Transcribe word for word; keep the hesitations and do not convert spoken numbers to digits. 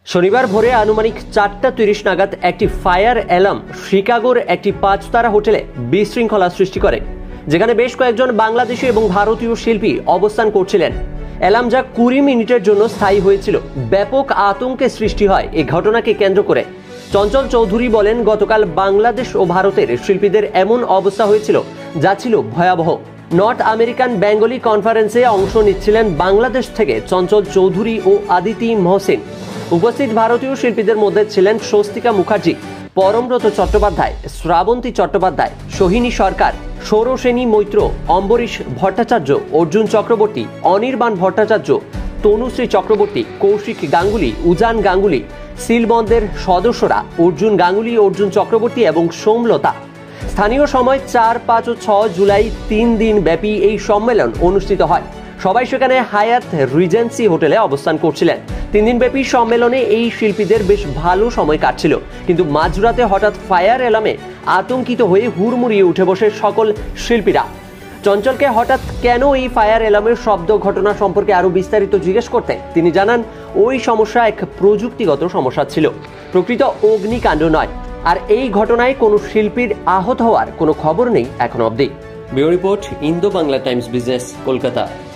শনিবার ভোরে আনুমানিক চারটা তিরিশ নাগাদ একটি ফায়ার অ্যালার্ম শিকাগোর একটি পাঁচতারা হোটেলে বিশৃঙ্খলা সৃষ্টি করে, যেখানে বেশ কয়েকজন বাংলাদেশি এবং ভারতীয় শিল্পী অবস্থান করছিলেন। অ্যালার্ম যা কুড়ি মিনিটের জন্য স্থায়ী হয়েছিল, ব্যাপক আতঙ্কের সৃষ্টি হয় এই ঘটনাকে কেন্দ্র করে। চঞ্চল চৌধুরী বলেন, গতকাল বাংলাদেশ ও ভারতের শিল্পীদের এমন অবস্থা হয়েছিল যা ছিল ভয়াবহ। নর্থ আমেরিকান বেঙ্গলি কনফারেন্সে অংশ নিচ্ছিলেন বাংলাদেশ থেকে চঞ্চল চৌধুরী ও আদিতি মহসিন। উপস্থিত ভারতীয় শিল্পীদের মধ্যে ছিলেন স্বস্তিকা মুখার্জি, পরমব্রত চট্টোপাধ্যায়, শ্রাবন্তী চট্টোপাধ্যায়, সোহিনী সরকার, সৌরসেনী মৈত্র, অম্বরীশ ভট্টাচার্য, অর্জুন চক্রবর্তী, অনির্বাণ ভট্টাচার্য, তনুশ্রী চক্রবর্তী, কৌশিক গাঙ্গুলি, উজান গাঙ্গুলি, সিলবন্দের সদস্যরা অর্জুন গাঙ্গুলি, অর্জুন চক্রবর্তী এবং সোমলতা। স্থানীয় সময় চার পাঁচ ও ছয় জুলাই তিন দিন ব্যাপী এই সম্মেলন অনুষ্ঠিত হয়। সবাই সেখানে হায়াত রিজেন্সি হোটেলে অবস্থান করছিলেন। তিন দিন ব্যাপী সম্মেলনে এই শিল্পীদের বেশ ভালো সময় কাটছিল, কিন্তু মাঝরাতে হঠাৎ ফায়ার অ্যালার্মে আতঙ্কিত হয়ে হুড়মুড়িয়ে উঠে বসে সকল শিল্পীরা। চঞ্চলকে হঠাৎ কেন এই ফায়ার অ্যালার্মের শব্দ ঘটনা সম্পর্কে আরো বিস্তারিত জিজ্ঞেস করতে তিনি জানান, ওই সমস্যা এক প্রযুক্তিগত সমস্যা ছিল, প্রকৃত অগ্নিকাণ্ড নয়। আর এই ঘটনায় কোনো শিল্পীর আহত হওয়ার কোনো খবর নেই এখন অবধি। Bureau report, Indo Bangla Times business, Kolkata.